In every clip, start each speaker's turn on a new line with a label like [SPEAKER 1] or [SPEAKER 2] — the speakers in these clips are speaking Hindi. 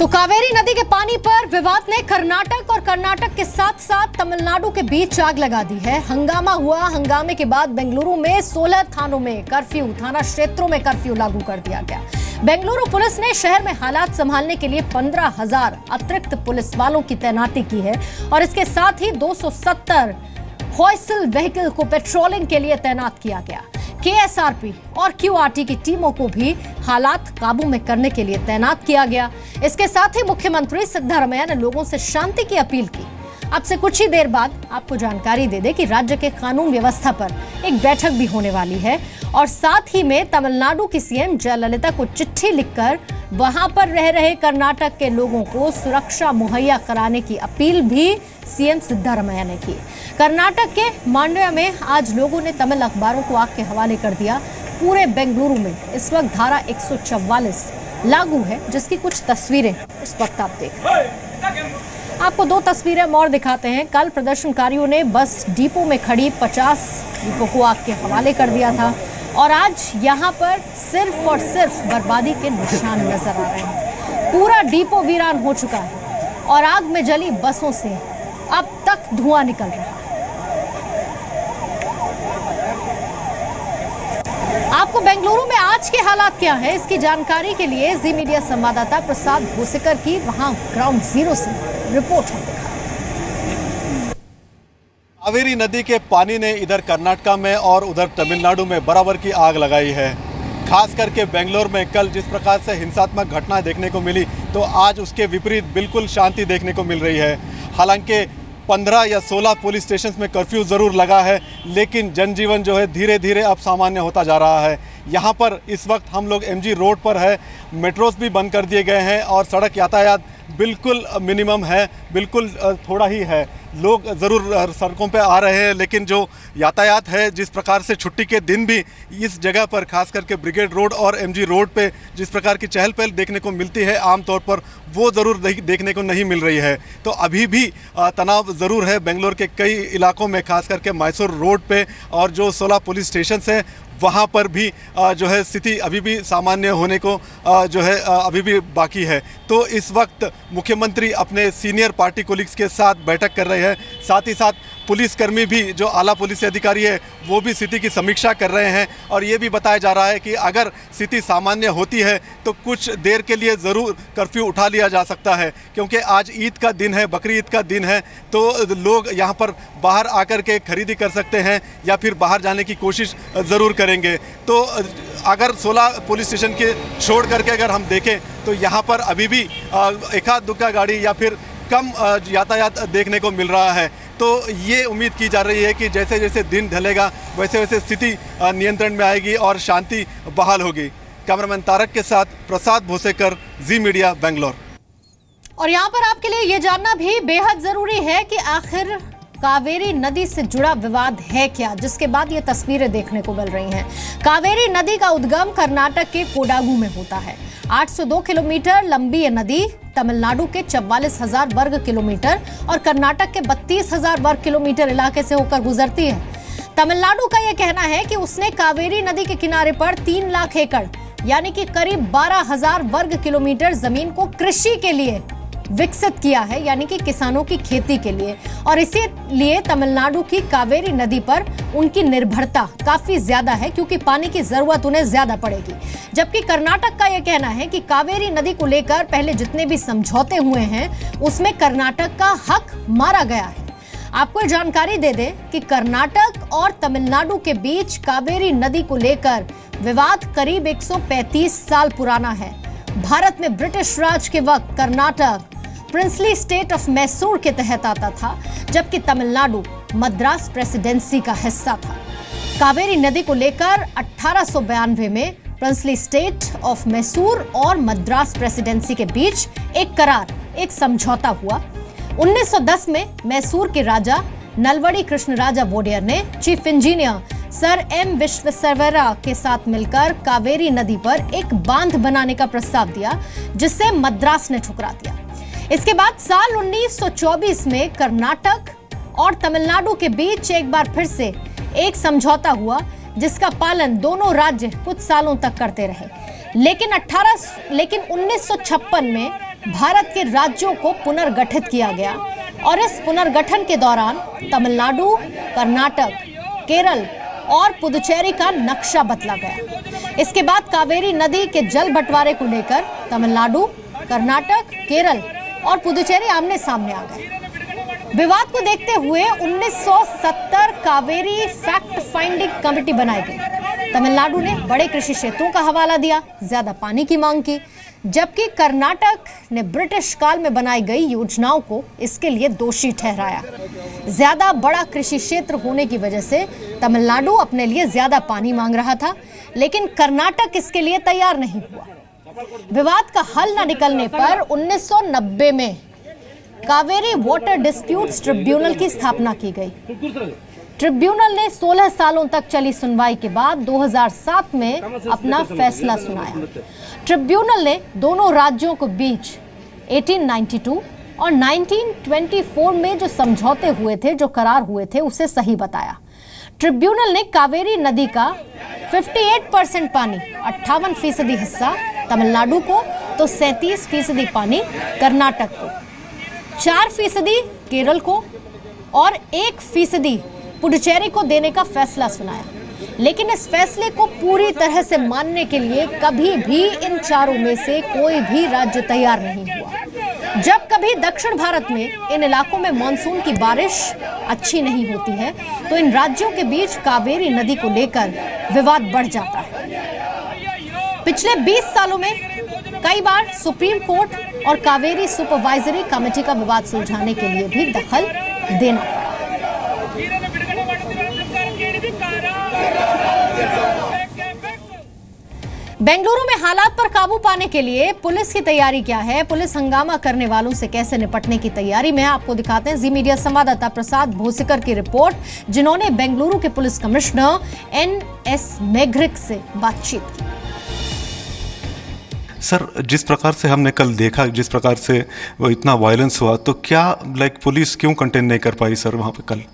[SPEAKER 1] तो कावेरी नदी के पानी पर विवाद ने कर्नाटक और कर्नाटक के साथ साथ तमिलनाडु के बीच आग लगा दी है। हंगामा हुआ। हंगामे के बाद बेंगलुरु में 16 थानों में कर्फ्यू, थाना क्षेत्रों में कर्फ्यू लागू कर दिया गया। बेंगलुरु पुलिस ने शहर में हालात संभालने के लिए 15,000 अतिरिक्त पुलिस वालों की तैनाती की है और इसके साथ ही 270 हॉइसल व्हीकल को पेट्रोलिंग के लिए तैनात किया गया। केएसआरपी और क्यूआरटी की टीमों को भी हालात काबू में करने के लिए तैनात किया गया। इसके साथ ही मुख्यमंत्री सिद्धारमैया ने लोगों से शांति की अपील की। अब से कुछ ही देर बाद आपको जानकारी दे दें कि राज्य के कानून व्यवस्था पर एक बैठक भी होने वाली है और साथ ही में तमिलनाडु की सीएम जयललिता को चिट्ठी लिखकर वहां पर रह रहे कर्नाटक के लोगों को सुरक्षा मुहैया कराने की अपील भी सीएम सिद्धारमैया ने की। कर्नाटक के मांड्या में आज लोगों ने तमिल अखबारों को आग के हवाले कर दिया। पूरे बेंगलुरु में इस वक्त धारा 144 लागू है, जिसकी कुछ तस्वीरें इस वक्त आप देख रहे हैं। आपको दो तस्वीरें और दिखाते हैं। कल प्रदर्शनकारियों ने बस डिपो में खड़ी 50 डिपो को आग के हवाले कर दिया था और आज यहां पर सिर्फ और सिर्फ बर्बादी के निशान नजर आ रहे हैं। पूरा डिपो वीरान हो चुका है और आग में जली बसों से अब तक धुआं निकल रहा है। आपको बेंगलुरु में आज के हालात क्या है, इसकी जानकारी के लिए जी मीडिया संवाददाता प्रसाद भोसेकर की वहां ग्राउंड जीरो से रिपोर्ट है।
[SPEAKER 2] कावेरी नदी के पानी ने इधर कर्नाटक में और उधर तमिलनाडु में बराबर की आग लगाई है। खास करके बेंगलोर में कल जिस प्रकार से हिंसात्मक घटनाएं देखने को मिली, तो आज उसके विपरीत बिल्कुल शांति देखने को मिल रही है। हालांकि 15 या 16 पुलिस स्टेशन में कर्फ्यू ज़रूर लगा है, लेकिन जनजीवन जो है धीरे धीरे अब सामान्य होता जा रहा है। यहाँ पर इस वक्त हम लोग एमजी रोड पर है। मेट्रोस भी बंद कर दिए गए हैं और सड़क यातायात बिल्कुल मिनिमम है, बिल्कुल थोड़ा ही है। लोग ज़रूर सड़कों पे आ रहे हैं, लेकिन जो यातायात है, जिस प्रकार से छुट्टी के दिन भी इस जगह पर खास करके ब्रिगेड रोड और एमजी रोड पे जिस प्रकार की चहल पहल देखने को मिलती है आमतौर पर, वो ज़रूर देखने को नहीं मिल रही है। तो अभी भी तनाव ज़रूर है बेंगलोर के कई इलाकों में, खास करके मैसूर रोड पे और जो 16 पुलिस स्टेशन है वहाँ पर भी जो है स्थिति अभी भी सामान्य होने को जो है अभी भी बाकी है। तो इस वक्त मुख्यमंत्री अपने सीनियर पार्टी कोलीग्स के साथ बैठक कर रहे हैं। साथ ही साथ पुलिसकर्मी भी, जो आला पुलिस अधिकारी है, वो भी स्थिति की समीक्षा कर रहे हैं और ये भी बताया जा रहा है कि अगर स्थिति सामान्य होती है तो कुछ देर के लिए ज़रूर कर्फ्यू उठा लिया जा सकता है, क्योंकि आज ईद का दिन है, बकरी ईद का दिन है। तो लोग यहाँ पर बाहर आकर के खरीदी कर सकते हैं या फिर बाहर जाने की कोशिश ज़रूर करेंगे। तो अगर 16 पुलिस स्टेशन के छोड़ करके अगर हम देखें तो यहाँ पर अभी भी एकाध दुक्का गाड़ी या फिर कम यातायात देखने को मिल रहा है। तो ये उम्मीद की जा रही है कि जैसे जैसे दिन ढलेगा वैसे वैसे स्थिति नियंत्रण में आएगी और शांति बहाल होगी। कैमरामैन तारक के साथ प्रसाद भोसेकर, जी मीडिया, बेंगलोर।
[SPEAKER 1] और यहाँ पर आपके लिए ये जानना भी बेहद जरूरी है कि आखिर कावेरी नदी से जुड़ा विवाद है क्या, जिसके बाद ये तस्वीरें देखने को मिल रही हैं। कावेरी नदी का उद्गम कर्नाटक के कोडागु में होता है। 802 किलोमीटर लंबी ये नदी तमिलनाडु के 44,000 वर्ग किलोमीटर और कर्नाटक के 32,000 वर्ग किलोमीटर इलाके से होकर गुजरती है। तमिलनाडु का यह कहना है कि उसने कावेरी नदी के किनारे पर 3 लाख एकड़ यानी कि करीब 12,000 वर्ग किलोमीटर जमीन को कृषि के लिए विकसित किया है, यानी कि किसानों की खेती के लिए, और इसीलिए तमिलनाडु की कावेरी नदी पर उनकी निर्भरता काफी ज्यादा है, क्योंकि पानी की जरूरत उन्हें ज्यादा पड़ेगी। जबकि कर्नाटक का यह कहना है कि कावेरी नदी को लेकर पहले जितने भी समझौते हुए हैं उसमें कर्नाटक का हक मारा गया है। आपको जानकारी दे दें कि कर्नाटक और तमिलनाडु के बीच कावेरी नदी को लेकर विवाद करीब 135 साल पुराना है। भारत में ब्रिटिश राज के वक्त Karnataka princely state of Mysore के तहत आता था, जबकि तमिलनाडु मद्रास प्रेसिडेंसी का हिस्सा था। कावेरी नदी को लेकर 1892 में प्रिंसली स्टेट ऑफ मैसूर और मद्रास प्रेसिडेंसी के बीच एक करार, एक समझौता हुआ। 1910 में मैसूर के राजा नलवड़ी कृष्णराजा वोडेयर ने chief engineer sir M Visvesvaraya के साथ मिलकर कावेरी नदी पर एक बांध बनाने का प्रस्ताव दिया, जिसे मद्रास ने ठुकरा दिया। इसके बाद साल 1924 में कर्नाटक और तमिलनाडु के बीच एक बार फिर से एक समझौता हुआ, जिसका पालन दोनों राज्य कुछ सालों तक करते रहे। लेकिन 1956 में भारत के राज्यों को पुनर्गठित किया गया और इस पुनर्गठन के दौरान तमिलनाडु, कर्नाटक, केरल और पुदुचेरी का नक्शा बदला गया। इसके बाद कावेरी नदी के जल बंटवारे को लेकर तमिलनाडु, कर्नाटक, केरल और पुदुचेरी आमने सामने आ गए। विवाद को देखते हुए 1970 कावेरी फैक्ट फाइंडिंग कमेटी बनाई गई। तमिलनाडु ने बड़े कृषि क्षेत्रों का हवाला दिया, ज्यादा पानी की मांग की, जबकि कर्नाटक ने ब्रिटिश काल में बनाई गई योजनाओं को इसके लिए दोषी ठहराया। ज्यादा बड़ा कृषि क्षेत्र होने की वजह से तमिलनाडु अपने लिए ज्यादा पानी मांग रहा था, लेकिन कर्नाटक इसके लिए तैयार नहीं हुआ। विवाद का हल न निकलने पर 1990 में कावेरी वाटर डिस्प्यूट्स ट्रिब्यूनल की स्थापना की गई। ट्रिब्यूनल ने 16 सालों तक चली सुनवाई के बाद 2007 में अपना फैसला सुनाया। ट्रिब्यूनल ने दोनों राज्यों के बीच 1892 और 1924 में जो समझौते हुए थे, जो करार हुए थे, उसे सही बताया। ट्रिब्यूनल ने कावेरी नदी का 58% पानी, 58% हिस्सा तमिलनाडु को तो 37% पानी कर्नाटक को, 4% केरल को और 1% पुडुचेरी को देने का फैसला सुनाया। लेकिन इस फैसले को पूरी तरह से मानने के लिए कभी भी इन चारों में से कोई भी राज्य तैयार नहीं हुआ। जब कभी दक्षिण भारत में इन इलाकों में मानसून की बारिश अच्छी नहीं होती है तो इन राज्यों के बीच कावेरी नदी को लेकर विवाद बढ़ जाता है। पिछले 20 सालों में कई बार सुप्रीम कोर्ट और कावेरी सुपरवाइजरी कमेटी का विवाद सुलझाने के लिए भी दखल देना पड़ा। बेंगलुरु में हालात पर काबू पाने के लिए पुलिस की तैयारी क्या है, पुलिस हंगामा करने वालों से कैसे निपटने की तैयारी में, आपको दिखाते हैं जी मीडिया संवाददाता प्रसाद भोसीकर की रिपोर्ट, जिन्होंने बेंगलुरु के पुलिस कमिश्नर NS मेघरिक से बातचीत की।
[SPEAKER 2] सर, जिस प्रकार से हमने कल देखा, जिस प्रकार से वो इतना वायलेंस हुआ, तो क्या पुलिस क्यों कंटेन नहीं कर पाई सर वहाँ पे कल?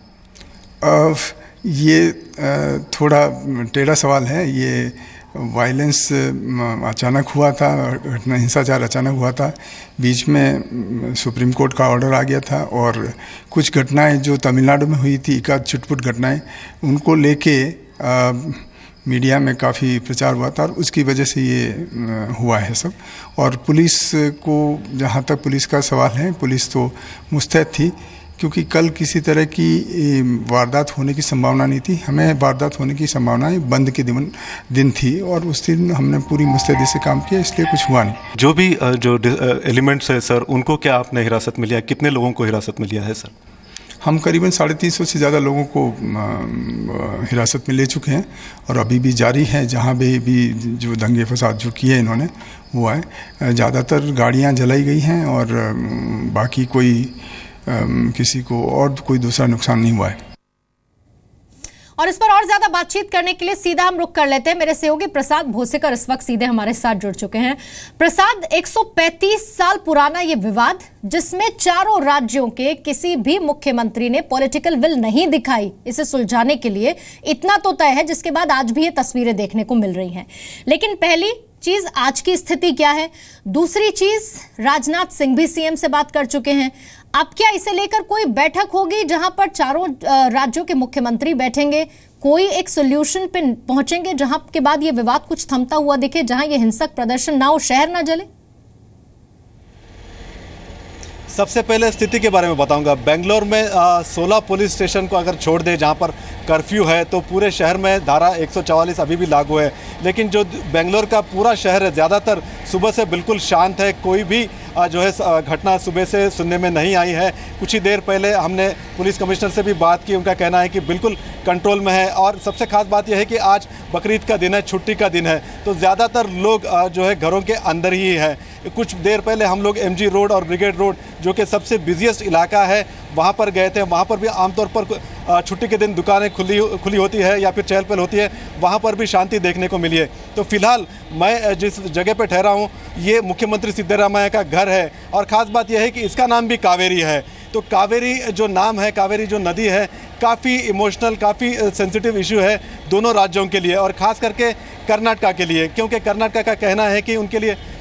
[SPEAKER 3] ये थोड़ा टेढ़ा सवाल है। ये वायलेंस अचानक हुआ था, घटना हिंसाचार अचानक हुआ था। बीच में सुप्रीम कोर्ट का ऑर्डर आ गया था और कुछ घटनाएं जो तमिलनाडु में हुई थी, एकाध छुटपुट घटनाएं, उनको लेके मीडिया में काफ़ी प्रचार हुआ था और उसकी वजह से ये हुआ है सब। और पुलिस को, जहाँ तक पुलिस का सवाल है, पुलिस तो मुस्तैद थी क्योंकि कल किसी तरह की वारदात होने की संभावना नहीं थी। हमें वारदात होने की संभावना बंद के दिन थी और उस दिन हमने पूरी मुस्तैदी से काम किया, इसलिए कुछ हुआ नहीं।
[SPEAKER 2] जो भी जो एलिमेंट्स है सर, उनको क्या आपने हिरासत में लिया? कितने लोगों को हिरासत में लिया है सर?
[SPEAKER 3] हम करीबन 350 से ज़्यादा लोगों को हिरासत में ले चुके हैं और अभी भी जारी है। जहाँ भी जो दंगे फसाद जो किए इन्होंने हुआ है, ज़्यादातर गाड़ियाँ जलाई गई हैं और बाकी कोई किसी को और कोई दूसरा नुकसान नहीं हुआ है।
[SPEAKER 1] और इस पर और ज्यादा बातचीत करने के लिए सीधा हम रुक कर लेते हैं। मेरे सहयोगी प्रसाद भोसीकर इस वक्त सीधे हमारे साथ जुड़ चुके हैं। प्रसाद, 135 साल पुराना ये विवाद, जिसमें चारों राज्यों के किसी भी मुख्यमंत्री ने पॉलिटिकल विल नहीं दिखाई इसे सुलझाने के लिए, इतना तो तय है, जिसके बाद आज भी ये तस्वीरें देखने को मिल रही हैं। लेकिन पहली चीज, आज की स्थिति क्या है? दूसरी चीज, राजनाथ सिंह भी सीएम से बात कर चुके हैं। अब क्या इसे लेकर कोई बैठक होगी जहां पर चारों राज्यों के मुख्यमंत्री बैठेंगे, कोई एक सॉल्यूशन पे पहुंचेंगे जहां के बाद ये विवाद कुछ थमता हुआ दिखे, जहां ये हिंसक प्रदर्शन ना हो, शहर ना जले?
[SPEAKER 2] सबसे पहले स्थिति के बारे में बताऊंगा। बेंगलोर में 16 पुलिस स्टेशन को अगर छोड़ दे जहां पर कर्फ्यू है, तो पूरे शहर में धारा 144 अभी भी लागू है। लेकिन जो बेंगलोर का पूरा शहर है, ज़्यादातर सुबह से बिल्कुल शांत है। कोई भी जो है घटना सुबह से सुनने में नहीं आई है। कुछ ही देर पहले हमने पुलिस कमिश्नर से भी बात की, उनका कहना है कि बिल्कुल कंट्रोल में है। और सबसे खास बात यह है कि आज बकरीद का दिन है, छुट्टी का दिन है, तो ज़्यादातर लोग जो है घरों के अंदर ही है। कुछ देर पहले हम लोग MG रोड और ब्रिगेड रोड, जो कि सबसे बिजिएस्ट इलाका है, वहाँ पर गए थे। वहाँ पर भी आमतौर पर छुट्टी के दिन दुकानें खुली होती है या फिर चहल पहल होती है, वहाँ पर भी शांति देखने को मिली है। तो फिलहाल मैं जिस जगह पर ठहरा हूँ, ये मुख्यमंत्री सिद्धरामैया का घर है। और ख़ास बात यह है कि इसका नाम भी कावेरी है। तो कावेरी जो नाम है, कावेरी जो नदी है, काफ़ी इमोशनल, काफ़ी सेंसिटिव इशू है दोनों राज्यों के लिए और ख़ास करके कर्नाटका के लिए, क्योंकि कर्नाटका का कहना है कि उनके लिए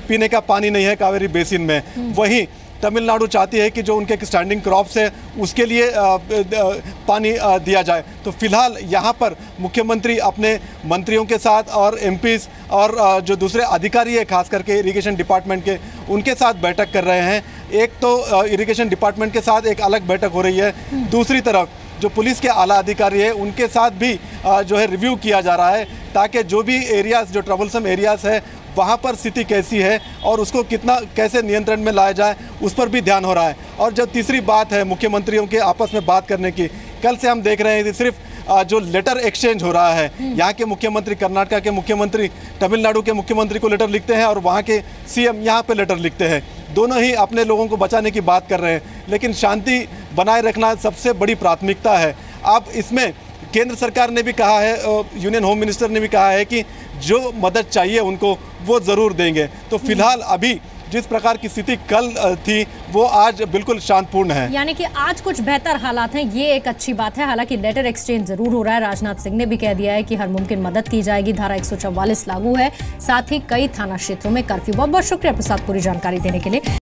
[SPEAKER 2] पीने का पानी नहीं है कावेरी बेसिन में। वहीं तमिलनाडु चाहती है कि जो उनके स्टैंडिंग क्रॉप्स है उसके लिए पानी दिया जाए। तो फिलहाल यहाँ पर मुख्यमंत्री अपने मंत्रियों के साथ और एमपीज और जो दूसरे अधिकारी है खास करके इरिगेशन डिपार्टमेंट के, उनके साथ बैठक कर रहे हैं। एक तो इरिगेशन डिपार्टमेंट के साथ एक अलग बैठक हो रही है, दूसरी तरफ जो पुलिस के आला अधिकारी है उनके साथ भी जो है रिव्यू किया जा रहा है, ताकि जो भी एरियाज़ जो ट्रबलसम एरियाज़ है वहाँ पर स्थिति कैसी है और उसको कैसे नियंत्रण में लाया जाए उस पर भी ध्यान हो रहा है। और जब तीसरी बात है मुख्यमंत्रियों के आपस में बात करने की, कल से हम देख रहे हैं कि सिर्फ जो लेटर एक्सचेंज हो रहा है, यहाँ के मुख्यमंत्री कर्नाटका के मुख्यमंत्री तमिलनाडु के मुख्यमंत्री को लेटर लिखते हैं और वहाँ के सीएम यहाँ पे लेटर लिखते हैं। दोनों ही अपने लोगों को बचाने की बात कर रहे हैं, लेकिन शांति बनाए रखना सबसे बड़ी प्राथमिकता है। अब इसमें केंद्र सरकार ने भी कहा है, यूनियन होम मिनिस्टर ने भी कहा है कि जो मदद चाहिए उनको वो ज़रूर देंगे। तो फिलहाल अभी जिस प्रकार की स्थिति कल थी वो आज बिल्कुल शांतपूर्ण है,
[SPEAKER 1] यानी कि आज कुछ बेहतर हालात हैं, ये एक अच्छी बात है। हालांकि लेटर एक्सचेंज जरूर हो रहा है। राजनाथ सिंह ने भी कह दिया है कि हर मुमकिन मदद की जाएगी। धारा 144 लागू है, साथ ही कई थाना क्षेत्रों में कर्फ्यू। बहुत बहुत शुक्रिया प्रसाद पूरी जानकारी देने के लिए।